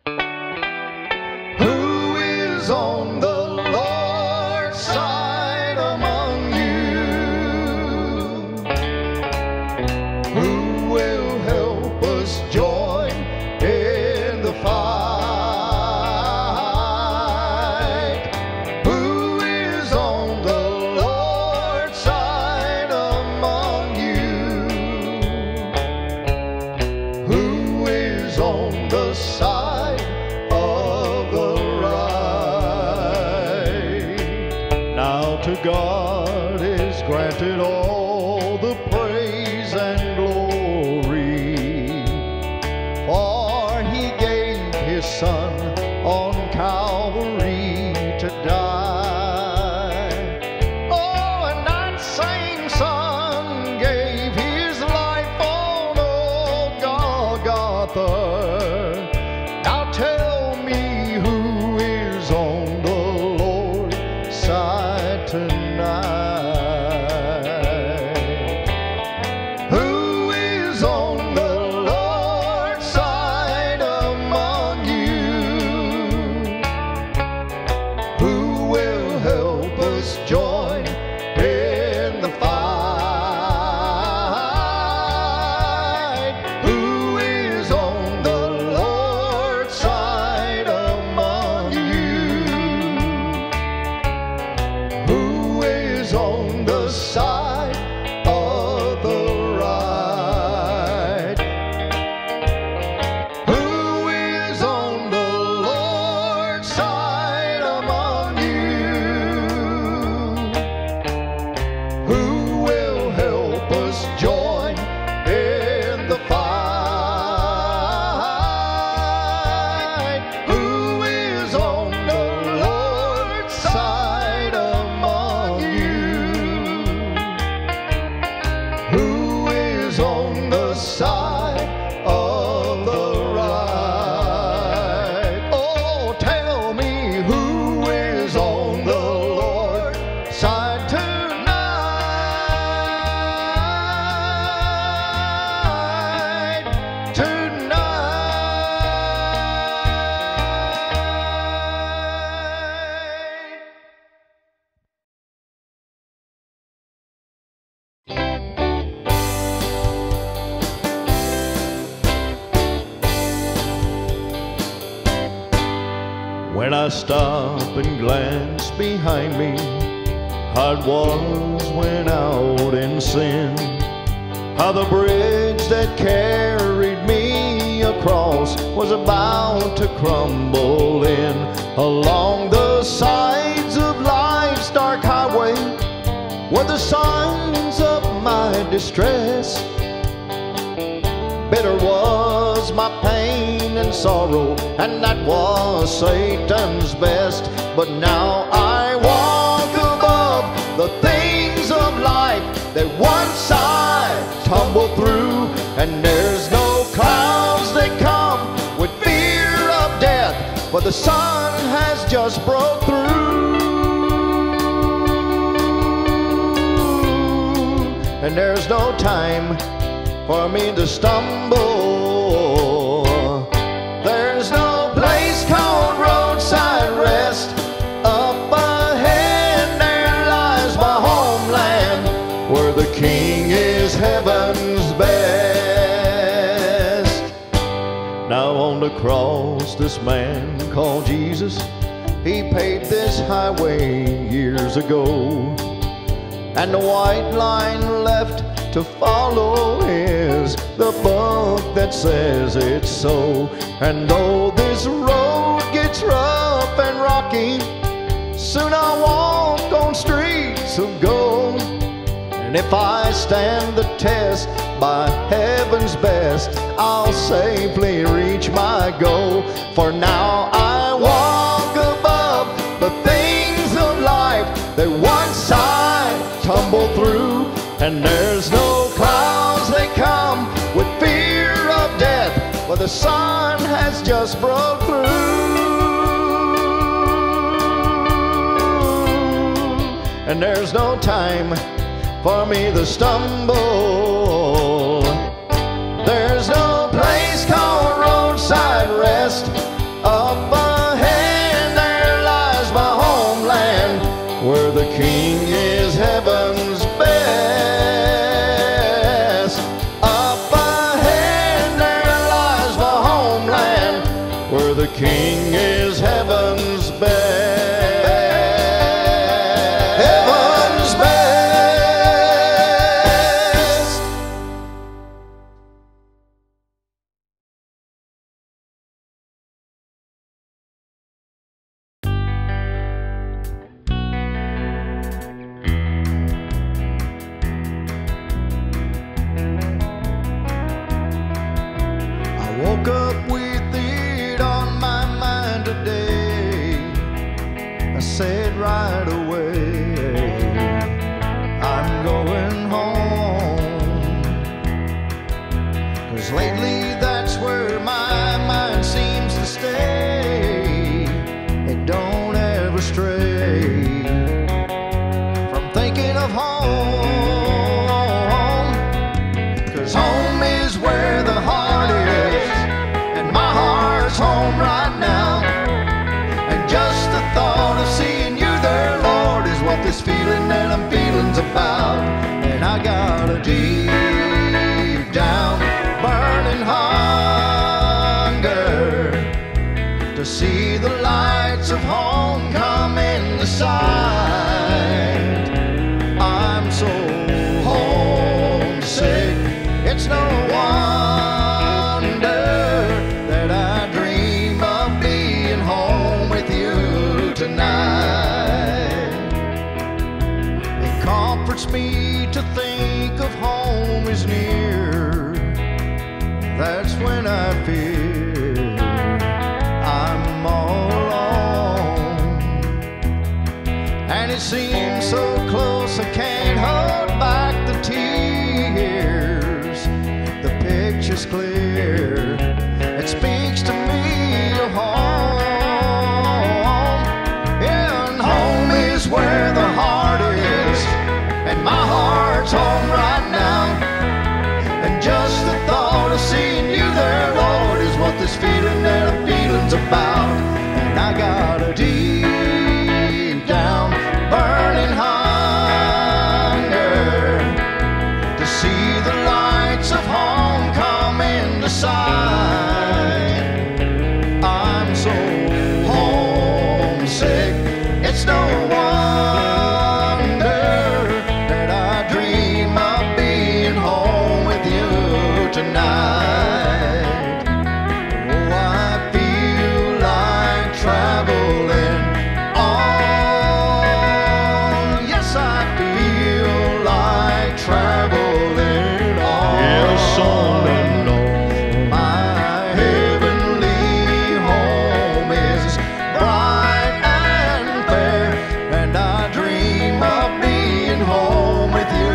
Who is on the Lord's side among you? Who will help us join in the fight? Who is on the Lord's side among you? Who is on the side of the right? Now to God is granted all the praise and glory, for He gave His Son on Calvary to die. Oh, and that same Son gave His life on old Golgotha. Now tell me, who is on the Lord's side tonight? Who is on the Lord's side among you? Who will help us join in the fight? Who is on the Lord's side among you? Who is on the side of the right? Who is on the Lord's side among you? Who will help us join in the fight? Who is on the Lord's side among you? Who is on the side of the right? Oh, tell me, who is on the Lord's side tonight? When I stop and glance behind me, how it was when out in sin, how the bridge that carried me across was about to crumble in. Along the sides of life's dark highway were the signs of my distress. Bitter was my pain and sorrow, and that was Satan's best. But now I walk above the things of life that once I tumbled through, and there's no clouds that come with fear of death, for the sun has just broke through. And there's no time for me to stumble. There's no place called roadside rest. Up ahead there lies my homeland, where the King is heaven's best. Now on the cross, this man called Jesus, He paved this highway years ago, and the white line left to follow is the book that says it's so. And though this road gets rough and rocky, soon I'll walk on streets of gold. And if I stand the test by heaven's best, I'll safely reach my goal. For now I walk above the things of life that once I tumbled through, and there's no clouds that come with fear of death, for the sun has just broke through. And there's no time for me to stumble. There's no place called roadside rest. King is heaven's best. Up ahead there lies the homeland, where the King is heaven's best. Heaven's best. I woke up with it on my mind today. I said right away, I'm going home. 'Cause lately that's where my mind seems to stay. It don't ever stray from thinking of home. 'Cause home is where the heart is, and my heart's home right now. And just the thought of seeing you there, Lord, is what this feeling that I'm feeling's about. And I got a deep down burning hunger to see the lights of home come into sight. I'm so homesick, it's no wonder that I dream of being home with you tonight. It comforts me to think of home is near. That's when I feel I'm all alone. And it seems so close I can't hold back the tears. The picture's clear, it speaks to me of home. And home is where the heart is, and my heart's home right now. And just the thought of seeing you there, Lord, is what this feeling that I'm feeling's about. And I got a deep down burning hunger to see the lights of home come into sight. I'm so homesick, it's no wonder that I dream of being home with you tonight. Oh, I feel like traveling on. Yes, I feel like traveling on. Yes, on and on. My heavenly home is bright and fair, and I dream of being home with you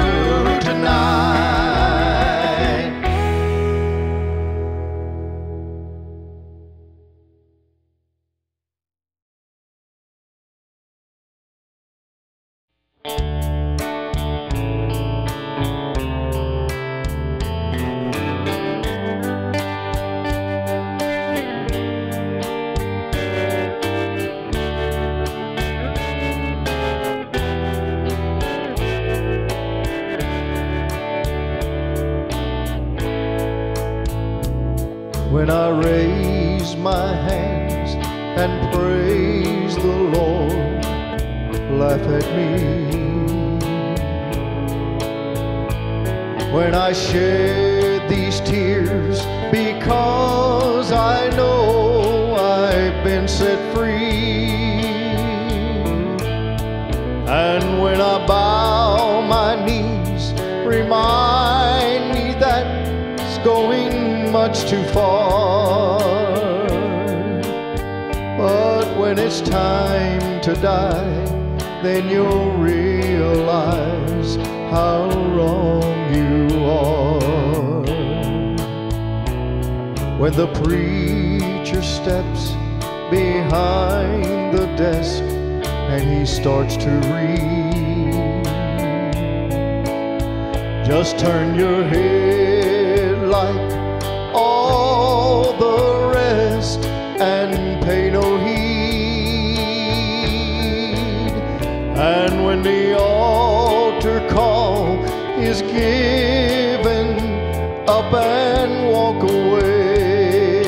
tonight. When I raise my hands and praise the Lord, laugh at me. When I shed these tears because I know I've been set free. And when I bow my knees, remind me that it's going much too far. But when it's time to die, then you'll realize how wrong you are. When the preacher steps behind the desk and he starts to read, just turn your head like all the rest and pay no heed. And when the is given up and walk away.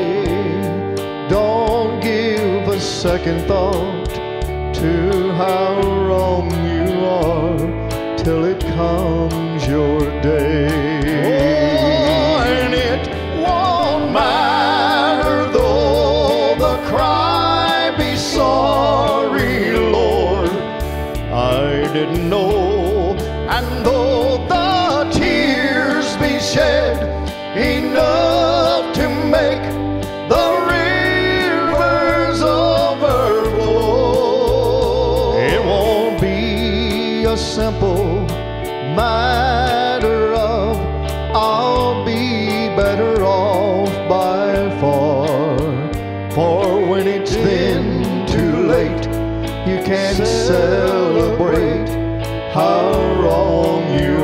Don't give a second thought to how wrong you are till it comes your day. Oh, and it won't matter though the cry be sorry, Lord, I didn't know. And though the tears be shed enough to make the rivers overflow, it won't be a simple matter of I'll be better off by far. For when it's then too late, you can celebrate how wrong you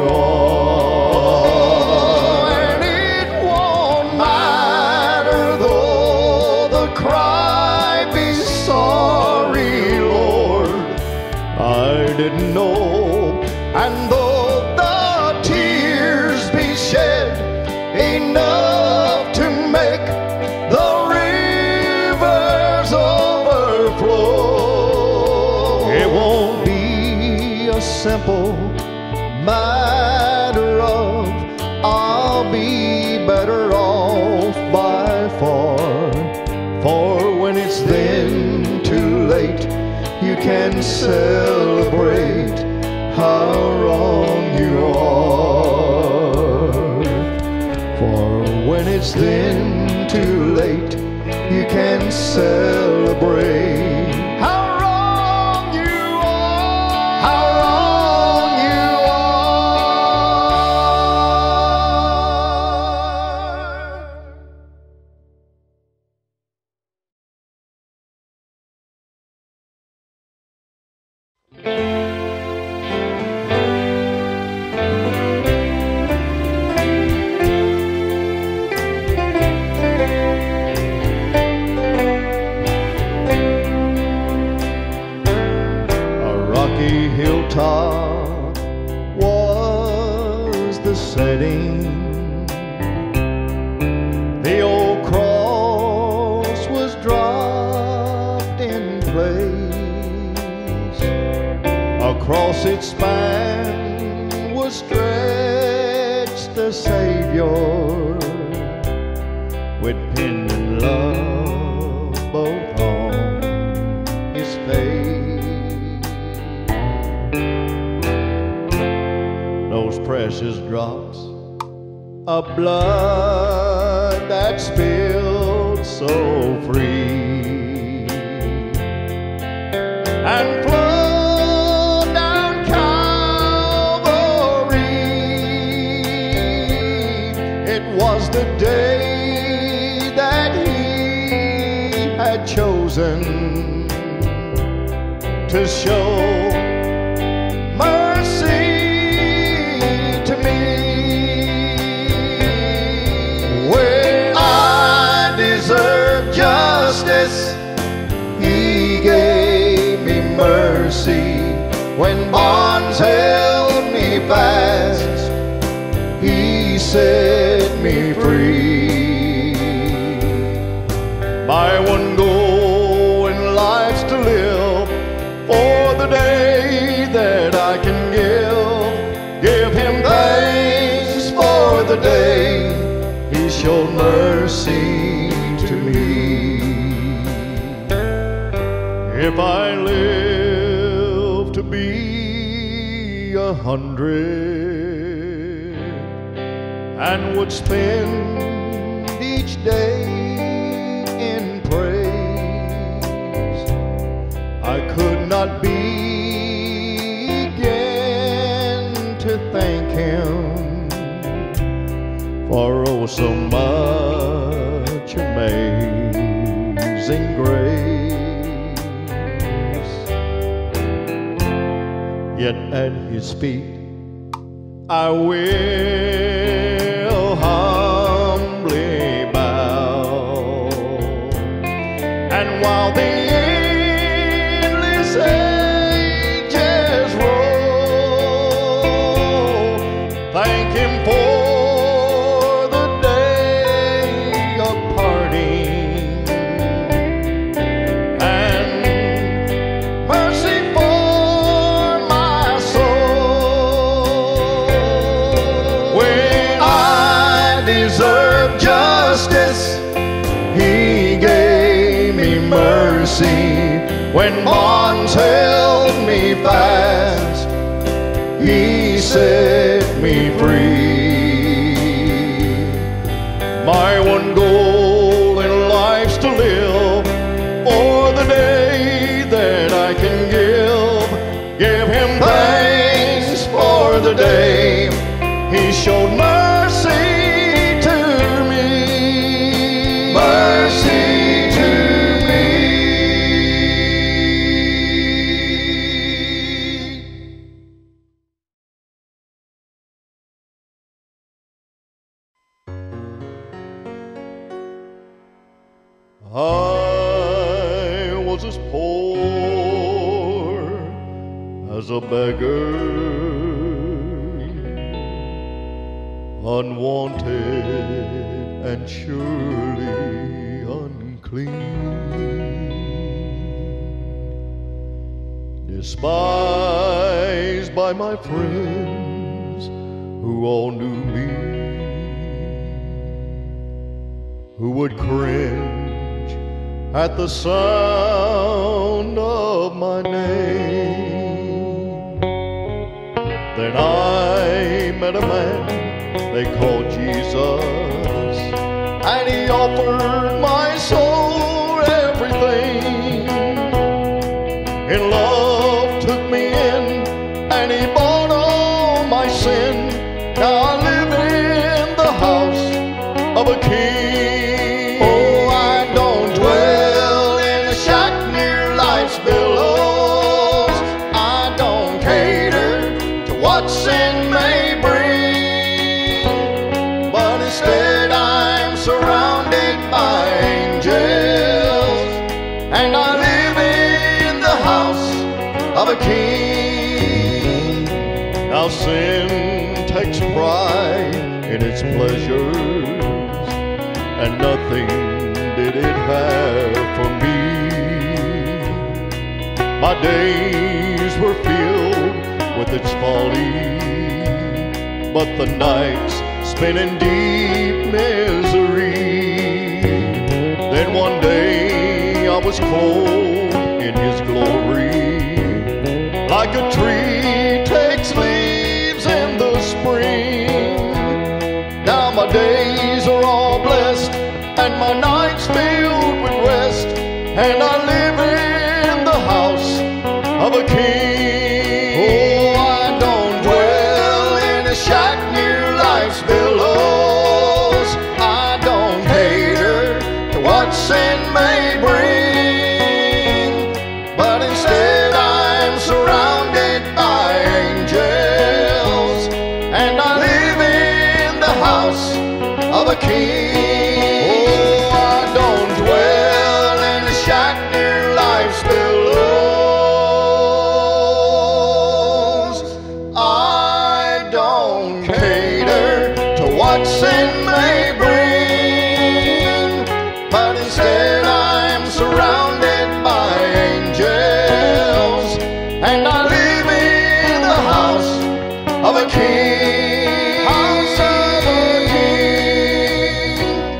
are. And it won't matter though the cry be sorry, Lord, I didn't know. And though the tears be shed enough to make the rivers overflow, it won't be a simple matter of I'll be better off by far. For when it's then too late, you can celebrate how wrong you are. For when it's then too late, you can celebrate how wrong you are. How wrong you hilltop was the setting. The old cross was dropped in place. Across its span was stretched the Savior, with pen and love both on his face. Those precious drops of blood that spilled so free and flowed down Calvary. It was the day that He had chosen to show He gave me mercy. When bonds held me fast, He set me free. My one goal in life's to live for the day that I can give Him thanks for the day He showed mercy to me. If I live to be 100 and would spend each day in praise, I could not begin to thank Him for oh so much amazing grace. Yet at His feet I will humbly bow, and while the endless ages roll, justice. He gave me mercy when bonds held me fast. He set me free. My one goal in life's to live for the day that I can give him thanks for the day he showed mercy to me. Mercy to me. I was as poor as a beggar, unwanted and surely unclean, despised by my friends who all knew me, who would cringe at the sound of my name. Then I met a man they called Jesus, and he offered my soul everything. In love took me in, and he bought all my sin. Now I live in the house of a king. Oh, I don't dwell in a shack near life's billows. I don't cater to what sin may bring, but instead I'm surrounded by angels, and I live in the house of a king. Now sin takes pride in its pleasures, and nothing did it have for me. My days were filled with its folly, but the nights spent in deep misery. Then one day I was clothed in his glory, like a tree takes leaves in the spring. Now my days are all blessed, and my nights filled with rest, and I live in the house of a king. Oh, I don't dwell in a shack near life's billows. I don't cater to what sin may bring, but instead I'm surrounded by angels, and I live in the house of a king. Oh, I don't dwell in a shack near life's billows. I don't cater to what sin may bring, but instead I'm surrounded by angels, and I live in the house of a king. House of a king.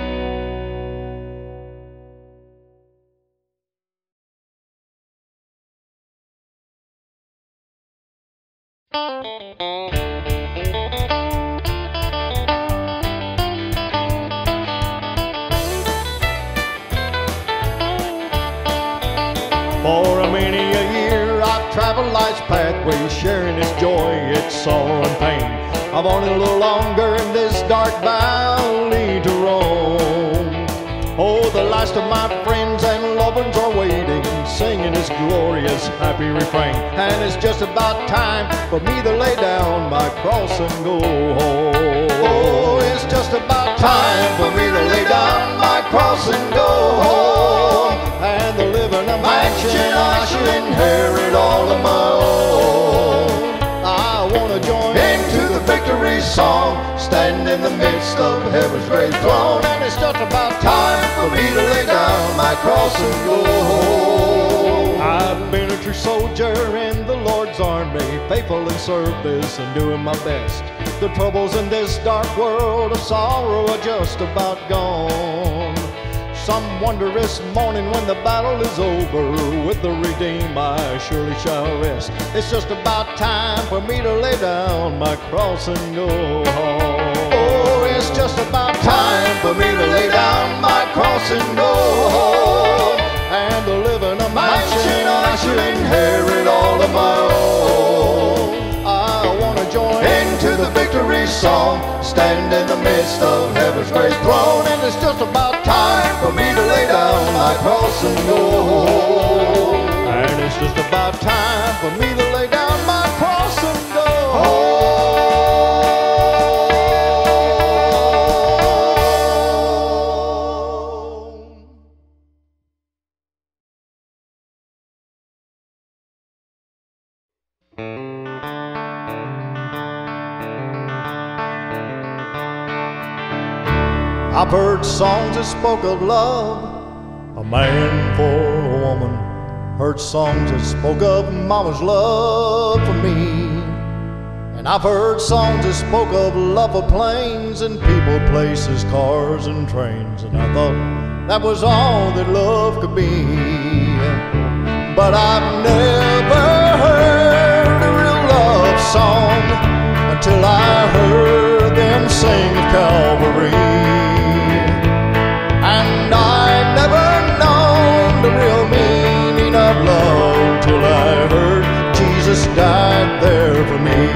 For many a year I've traveled life's pathway, sharing its joy, its sorrow and pain. I've only a little longer in this dark valley to roam. Oh, the last of my friends and loved ones are waiting, singing his glorious happy refrain. And it's just about time for me to lay down my cross and go home. Oh, it's just about time for me to lay down my cross and go home, and to live in a mansion I should inherit all of my own. I want to join into the victory song, stand in the midst of heaven's great throne. And it's just about time for me to lay down my cross and go home. I've been a true soldier in the Lord's army, faithful in service and doing my best. The troubles in this dark world of sorrow are just about gone. Some wondrous morning when the battle is over, with the redeemed I surely shall rest. It's just about time for me to lay down my cross and go home. Oh, it's just about time for me to lay down my cross and go home, and to live in a mansion I should inherit all of my own. I want to join into the victory song, stand in the midst of heaven's great throne. And it's just about time for me to lay down my cross and go home. And it's just about time for me to lay down my cross and go home. I've heard songs that spoke of love, a man for a woman. Heard songs that spoke of mama's love for me. And I've heard songs that spoke of love for planes and people, places, cars and trains. And I thought that was all that love could be. But I've never heard a real love song until I heard them sing of Calvary. And I've never known the real meaning of love till I heard Jesus died there for me.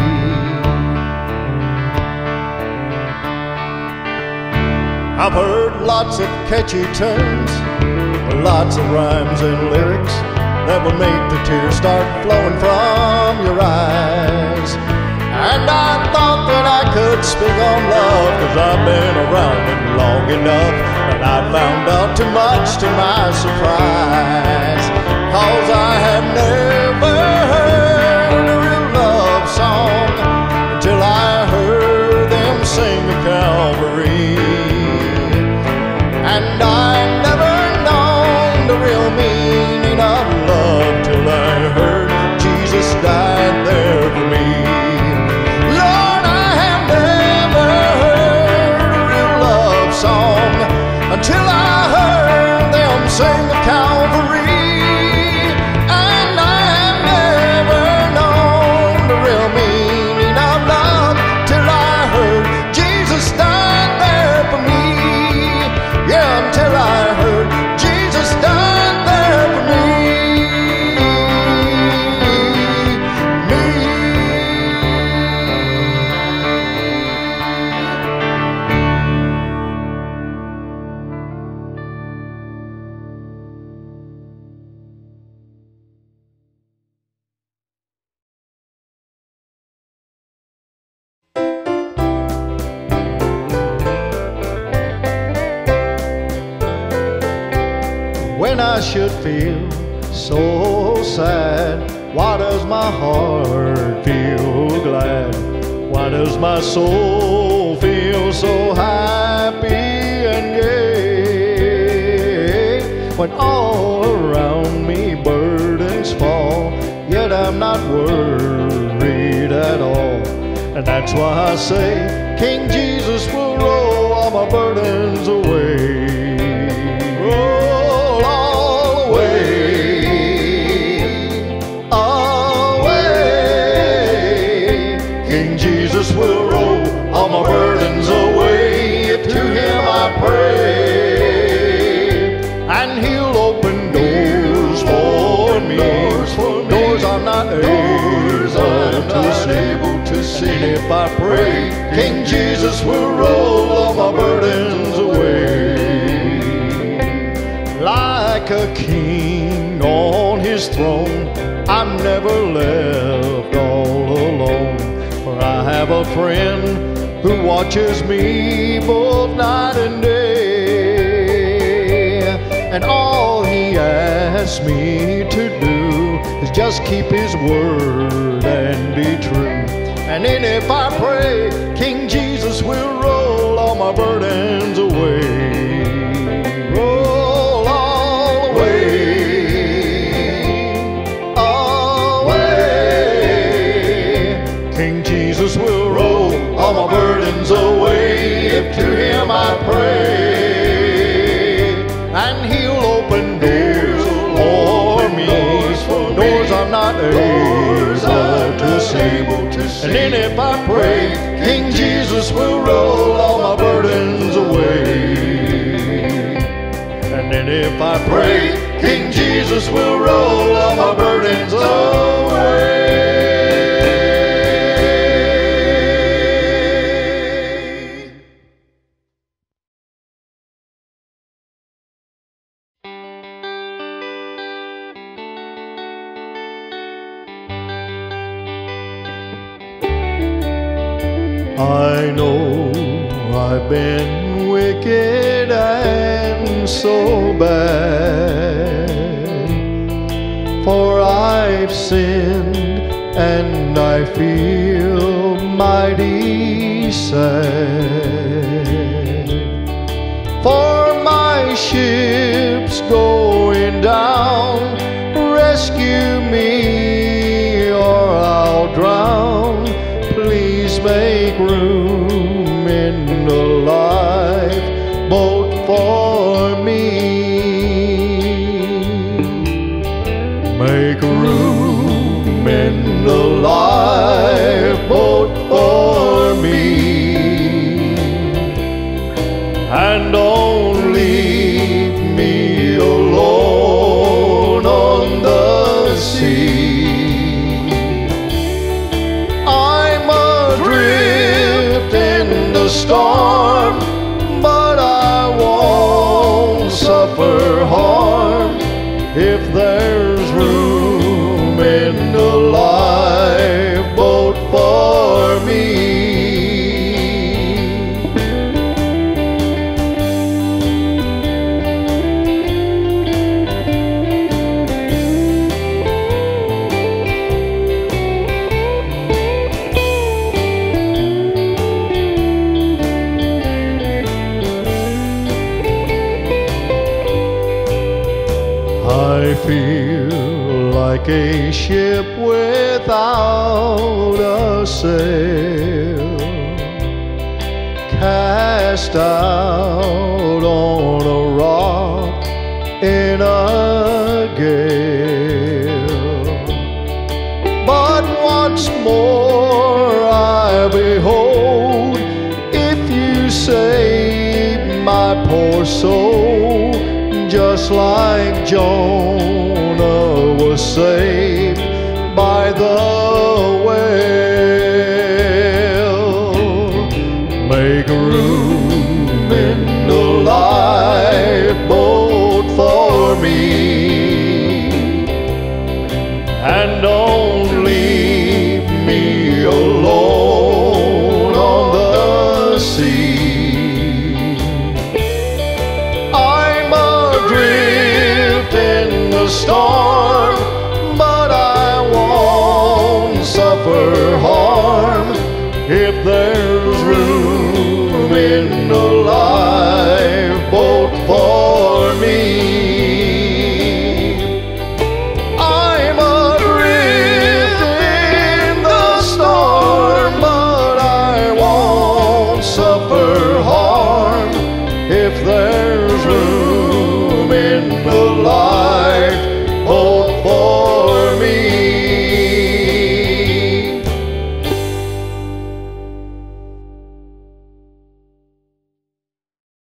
I've heard lots of catchy tunes, lots of rhymes and lyrics that will make the tears start flowing from your eyes. And I thought that I could speak on love, 'cause I've been around it long enough, and I found out too much to my surprise. 'Cause I have never heard a real love song until I heard them sing of Calvary. And I've never known the real meaning of love till I heard Jesus died there for me. Song until I heard them sing of Calvary. And I have never known the real meaning of love till I heard Jesus died there for me. Yeah, until I heard Jesus died there for me. When I should feel so sad, why does my heart feel glad? Why does my soul feel so happy and gay? When all around me burdens fall, yet I'm not worried at all. And that's why I say, King Jesus will roll all my burdens away. Roll all away, away. King Jesus will roll all my burdens away. If to him I pray, and he'll open doors for me, doors I'm not able to see. And if I pray, King Jesus will roll all my burdens away. Like a king on his throne, I'm never left all alone. For I have a friend who watches me both night and day. And all he asks me to do is just keep his word and be true. And then if I pray, King Jesus will roll all my burdens away. Roll all away, I'm not able to see. And then if I pray, King Jesus will roll all my burdens away. And then if I pray, King Jesus will roll all my burdens away. I know I've been wicked and so bad, for I've sinned and I feel mighty sad. For my ship's going down, rescue me or I'll drown. Please make room in the lifeboat for me. Make room in the lifeboat for me. And don't leave me alone on the sea. Storm, but I won't suffer harm if there's room in the lifeboat for me. I feel like a ship without a sail, cast out on a rock in a gale. But once more I behold, if you save my poor soul, just like Jonah was saved by the whale. Make room in the lifeboat for me, and don't leave me alone on the sea. Storm, but I won't suffer harm if there